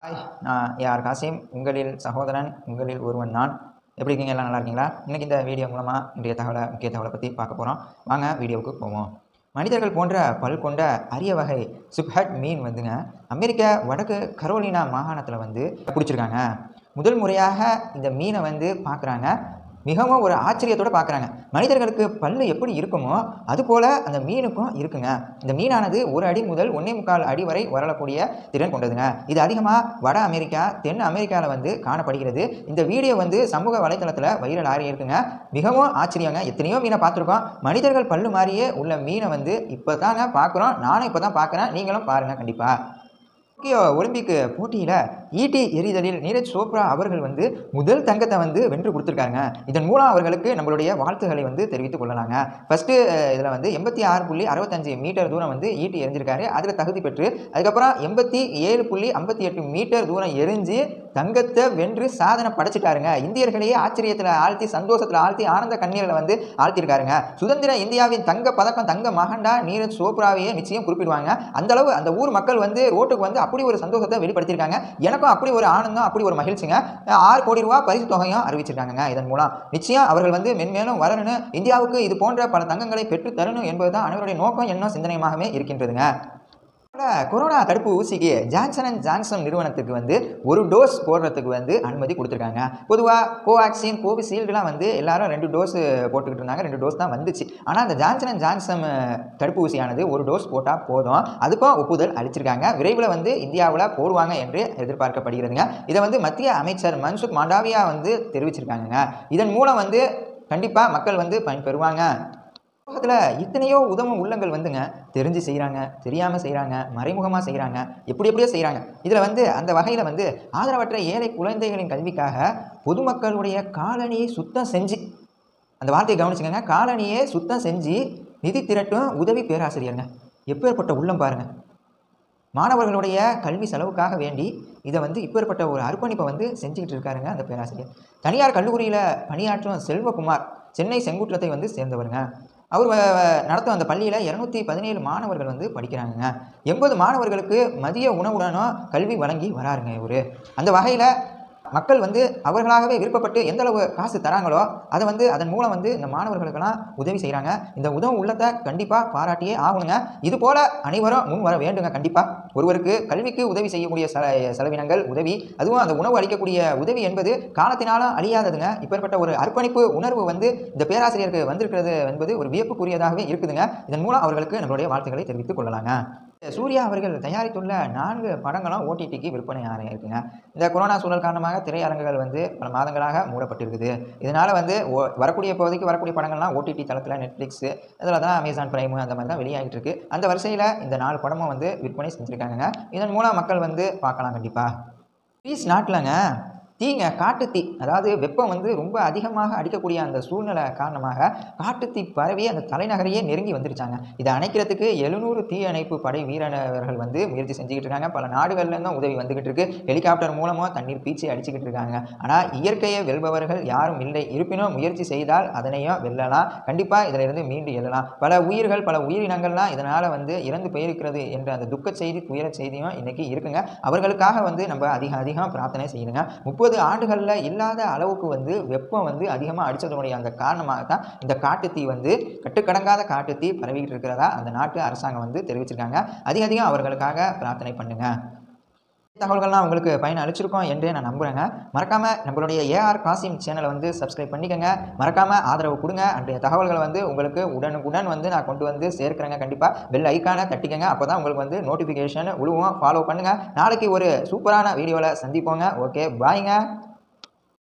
Hi, நான் AR Kasim. உங்களில் சகோதரன், உங்களில் ஒருவன் நான். எப்படி இருக்கீங்க? எல்லாம் நல்லா இருக்கீங்களா? இன்றைக்கி இந்த வீடியோ மூலமாக இன்றைய முக்கிய தகவலை பற்றி பார்க்க போகிறோம். வாங்க வீடியோவுக்கு போவோம். மனிதர்கள் போன்ற பல் கொண்ட அரிய வகை சுப்ஹட் மீன் வந்துங்க அமெரிக்க வடக்கு கரோலினா மாகாணத்தில் வந்து பிடிச்சிருக்காங்க. முதல் முறையாக இந்த மீனை வந்து பார்க்குறாங்க. மிகவும் ஒரு ஆச்சரியத்தோடு பார்க்குறாங்க. மனிதர்களுக்கு பல் எப்படி இருக்குமோ அதுபோல் அந்த மீனுக்கும் இருக்குங்க. இந்த மீனானது 1 அடி முதல் 1.25 அடி வரை வரக்கூடிய திறன் கொண்டதுங்க. இது அதிகமாக வட அமெரிக்கா, தென் அமெரிக்காவில் வந்து காணப்படுகிறது. இந்த வீடியோ வந்து சமூக வலைத்தளத்தில் வைரல் ஆகி இருக்குங்க. மிகவும் ஆச்சரியங்க. எத்தனையோ மீனை பார்த்துருக்கோம். மனிதர்கள் பல்லு மாதிரியே உள்ள மீனை வந்து இப்போ தாங்க பார்க்குறோம். நானும் இப்போ தான் பார்க்குறேன். நீங்களும் பாருங்கள் கண்டிப்பாக. டோக்கியோ ஒலிம்பிக் போட்டியில் ஈட்டி எறிதலில் நீரஜ் சோப்ரா அவர்கள் வந்து முதல் தங்கத்தை வந்து வென்று கொடுத்துருக்காங்க. இதன் மூலம் அவர்களுக்கு நம்மளுடைய வாழ்த்துக்களை வந்து தெரிவித்துக் கொள்ளலாங்க. ஃபஸ்ட்டு இதில் வந்து 86.65 மீட்டர் தூரம் வந்து ஈட்டி எறிஞ்சிருக்காரு. அதில் தகுதி பெற்று அதுக்கப்புறம் 87.58 மீட்டர் தூரம் எரிஞ்சு தங்கத்தை வென்று சாதனை படைச்சிட்டாருங்க. இந்தியர்களையே ஆச்சரியத்தில் ஆழ்த்தி, சந்தோஷத்தில் ஆழ்த்தி, ஆனந்த கண்ணீரில் வந்து ஆழ்த்திருக்காருங்க. சுதந்திர இந்தியாவின் தங்க பதக்கம், தங்க மகண்டா நீரஜ் சோப்ராவையே நிச்சயம் குறிப்பிடுவாங்க. அந்தளவு அந்த ஊர் மக்கள் வந்து ரோட்டுக்கு வந்து அப்படி ஒரு சந்தோஷத்தை வெளிப்படுத்தியிருக்காங்க. எனக்கும் அப்படி ஒரு ஆனந்தம், அப்படி ஒரு மகிழ்ச்சிங்க. 6 கோடி ரூபாய் பரிசு தொகையும் அறிவிச்சிருக்காங்க. இதன் மூலம் நிச்சயம் அவர்கள் வந்து மென்மேலும் வரணும், இந்தியாவுக்கு இது போன்ற பல தங்கங்களை பெற்று தரணும் என்பதுதான் அனைவருடைய நோக்கம், எண்ணம், சிந்தனையாகவே இருக்கின்றதுங்க. கொரோனா தடுப்பு ஊசிக்கு ஜான்சன் அண்ட் ஜான்சன் நிறுவனத்துக்கு வந்து 1 டோஸ் போடுறதுக்கு வந்து அனுமதி கொடுத்துருக்காங்க. பொதுவாக கோவேக்சின், கோவிஷீல்டுலாம் வந்து எல்லாரும் 2 டோஸ் போட்டுக்கிட்டு இருந்தாங்க. 2 டோஸ் தான் வந்துச்சு. ஆனால் அந்த ஜான்சன் அண்ட் ஜான்சன் தடுப்பு ஊசியானது 1 டோஸ் போட்டால் போதும். அதுக்கும் ஒப்புதல் அளிச்சிருக்காங்க. விரைவில் வந்து இந்தியாவில் போடுவாங்க என்று எதிர்பார்க்கப்படுகிறதுங்க. இதை வந்து மத்திய அமைச்சர் மன்சுக் மாண்டவியா வந்து தெரிவிச்சிருக்காங்க. இதன் மூலம் வந்து கண்டிப்பாக மக்கள் வந்து பயன்பெறுவாங்க. உலகத்தில் இத்தனையோ உதவும் உள்ளங்கள் வந்துங்க தெரிஞ்சு செய்கிறாங்க, தெரியாமல் செய்கிறாங்க, மறைமுகமாக செய்கிறாங்க, எப்படியோ செய்கிறாங்க. இதில் வந்து அந்த வகையில் வந்து ஆதரவற்ற ஏழை குழந்தைகளின் கல்விக்காக பொதுமக்களுடைய காலணியை சுத்தம் செஞ்சு, அந்த வார்த்தையை கவனிச்சுக்கோங்க, காலணியை சுத்தம் செஞ்சு நிதி திரட்டும் உதவி பேராசிரியருங்க. எப்பேற்பட்ட உள்ளம் பாருங்கள். மாணவர்களுடைய கல்வி செலவுக்காக வேண்டி இதை வந்து இப்பேற்பட்ட ஒரு அர்ப்பணிப்பை வந்து செஞ்சுக்கிட்டு இருக்காருங்க அந்த பேராசிரியர். தனியார் கல்லூரியில் பணியாற்றும் செல்வகுமார் சென்னை செங்குற்றத்தை வந்து சேர்ந்தவருங்க. அவர் நடத்தும் அந்த பள்ளியில் 217 மாணவர்கள் வந்து படிக்கிறாங்க. 80 மாணவர்களுக்கு மதிய உணவுடனும் கல்வி வழங்கி வராருங்க இவர். அந்த வகையில் மக்கள் வந்து அவர்களாகவே விருப்பப்பட்டு எந்த அளவு காசு தராங்களோ அதை வந்து அதன் மூலம் வந்து இந்த மாணவர்களுக்கெல்லாம் உதவி செய்கிறாங்க. இந்த உதவும் உள்ளத்தை கண்டிப்பாக பாராட்டியே ஆகணுங்க. இது போல் அனைவரும் முன் வர வேண்டுங்க. கண்டிப்பாக ஒருவருக்கு கல்விக்கு உதவி செய்யக்கூடிய செலவினங்கள் உதவி, அதுவும் அந்த உணவு அளிக்கக்கூடிய உதவி என்பது காலத்தினாலும் அழியாததுங்க. இப்பேற்பட்ட ஒரு அர்ப்பணிப்பு உணர்வு வந்து இந்த பேராசிரியருக்கு வந்திருக்கிறது என்பது ஒரு வியப்புக்குரியதாகவே இருக்குதுங்க. இதன் மூலம் அவர்களுக்கு நம்மளுடைய வாழ்த்துக்களை தெரிவித்துக் கொள்ளலாங்க. சூர்யா அவர்கள் தயாரித்துள்ள 4 படங்களும் ஓடிடிக்கு விற்பனை இருக்குங்க. இந்த கொரோனா சூழல் காரணமாக திரையரங்குகள் வந்து பல மாதங்களாக மூடப்பட்டிருக்குது. இதனால் வந்து வரக்கூடிய இப்போதைக்கு வரக்கூடிய படங்கள்லாம் ஓடிடி தளத்தில் நெட்ஃப்ளிக்ஸு, அதில் தான் அமேசான் பிரைமு அந்த மாதிரி தான் வெளியாகிட்டு இருக்கு. அந்த வரிசையில் இந்த 4 படமும் வந்து விற்பனை செஞ்சுருக்காங்க. இதன் மூலம் மக்கள் வந்து பார்க்கலாம் கண்டிப்பாக. பீஸ் நாட்டிலங்க தீங்க, காட்டுத்தீ, அதாவது வெப்பம் வந்து ரொம்ப அதிகமாக அடிக்கக்கூடிய அந்த சூழ்நிலை காரணமாக காட்டுத்தீ பரவி அந்த தலைநகரையே நெருங்கி வந்துருச்சாங்க. இதை அணைக்கிறதுக்கு 700 தீயணைப்பு படை வீரர்கள் வந்து முயற்சி செஞ்சுக்கிட்டு இருக்காங்க. பல நாடுகள்லேருந்தும் உதவி வந்துக்கிட்டு இருக்கு. ஹெலிகாப்டர் மூலமாக தண்ணீர் பீச்சி அடிச்சுக்கிட்டு இருக்காங்க. ஆனால் இயற்கையை வெல்பவர்கள் யாரும் இல்லை. இருப்பினும் முயற்சி செய்தால் அதனையும் வெல்லலாம். கண்டிப்பாக இதிலிருந்து மீண்டு எழலாம். பல உயிர்கள், பல உயிரினங்கள்லாம் இதனால் வந்து இறந்து போயிருக்கிறது என்ற அந்த துக்க செய்தி, துயர செய்தியும் இன்றைக்கி இருக்குங்க. அவர்களுக்காக வந்து நம்ம அதிகம் பிரார்த்தனை செய்யணுங்க. 30 ஆண்டுகளில் இல்லாத அளவுக்கு வந்து வெப்பம் வந்து அதிகமாக அடித்ததனுடைய அந்த காரணமாக தான் இந்த காட்டுத்தீ வந்து கட்டுக்கடங்காத காட்டுத்தீ பரவிக்கிட்டு இருக்கிறதா அந்த நாட்டு அரசாங்கம் வந்து தெரிவிச்சிருக்காங்க. அதிகம் அவர்களுக்காக பிரார்த்தனை பண்ணுங்க. தகவல்கள்லாம் உங்களுக்கு பயன் அளிச்சிருக்கோம் என்றே நான் நம்புகிறேங்க. மறக்காமல் நம்மளுடைய ஏஆர் காசிம் சேனலை வந்து சப்ஸ்கிரைப் பண்ணிக்கோங்க. மறக்காமல் ஆதரவு கொடுங்க. அன்றைய தகவல்களை வந்து உங்களுக்கு உடனுக்குடன் வந்து நான் கொண்டு வந்து சேர்க்கிறேங்க. கண்டிப்பாக பெல் ஐக்கானை தட்டிக்கங்க. அப்போ தான் உங்களுக்கு வந்து நோட்டிஃபிகேஷன் விழுவும். ஃபாலோ பண்ணுங்கள். நாளைக்கு ஒரு சூப்பரான வீடியோவில் சந்திப்போங்க. ஓகே, பாய்ங்க.